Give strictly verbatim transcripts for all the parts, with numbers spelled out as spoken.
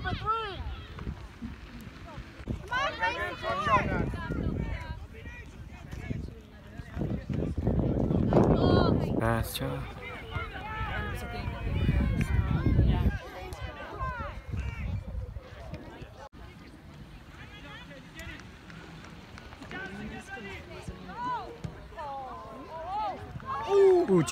for three. Come on, Grace. Pass, Cha. Ooh.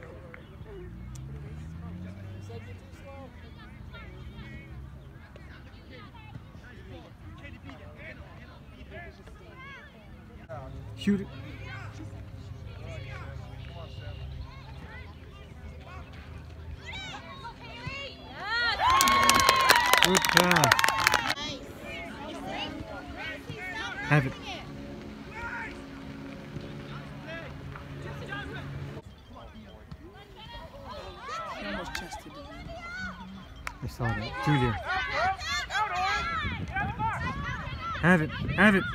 Shoot it. Good pass. Have it. I saw that. Julia. Have it. Have it.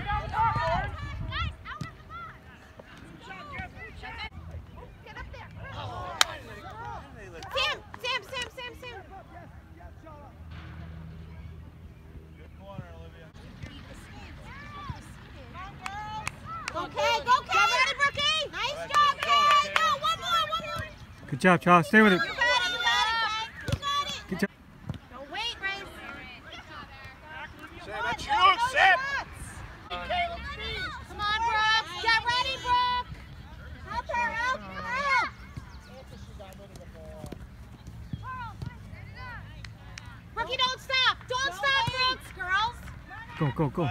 Okay, go, Kay! Get ready, Brookie! Nice job, Kay! Go, one more, one more! Good job, Charles. Stay with it. You got it, you got it, Kay! You got it! Good job. Don't wait, Grace. Sam, that's you, Sam! Come on, Brooke! Get ready, Brooke! Help her, help her, help! Brookie, don't stop! Don't stop, Brooke! Girls! Go, go, go.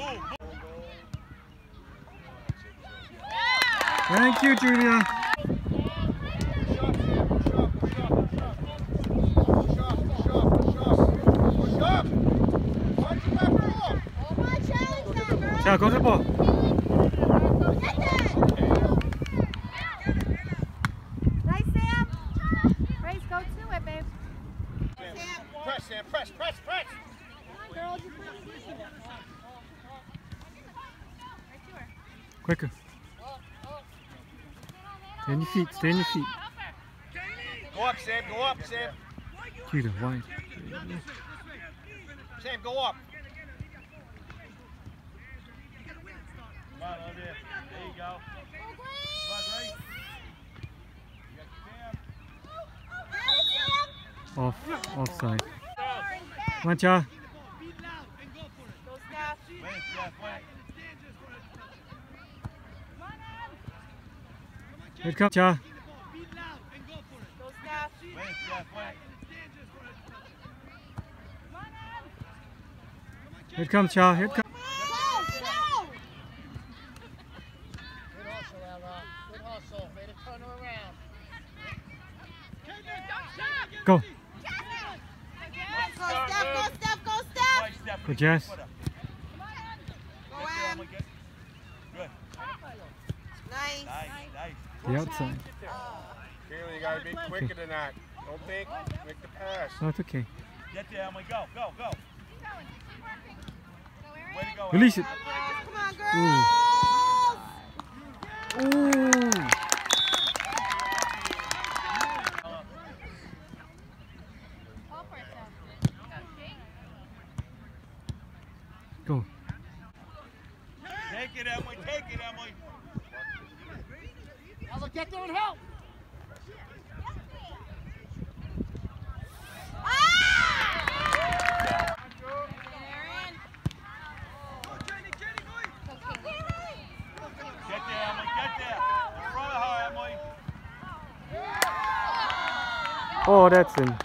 Thank you, Julia. Cha, go to the ball. Nice, Sam. Grace, go to it, babe. Press, Sam, press, press, press! Quicker. Stay on your feet. Stay on your feet. Go up, Sam, go up, Sam. Julia, wide. Sam, go up. Come on, Olivia. There you go. Come on, Grace. You got Off. Offside. Come on, Cha. Wait, Jeff, wait. Here it comes, Cha. Wait, Jeff, wait. Here it comes, Cha. Here it comes. Good hustle, Ella. Good hustle. Made a turn her around. Go. Go, Steph, go, Steph, go, Steph! Go, Jess. Go, Em. Good. Nice. Nice, nice. The outside. Kayla, you gotta be quicker than that. Don't think, make the pass. No, it's okay. Get there, Emily. Go, go, go. Way to go. Release it. Come on, girls! Ooh. Go. Take it, Emily. Take it, Emily. Ella, get there and help. Get there, Emily. Get there. In front of her, Emily. Oh, that's in.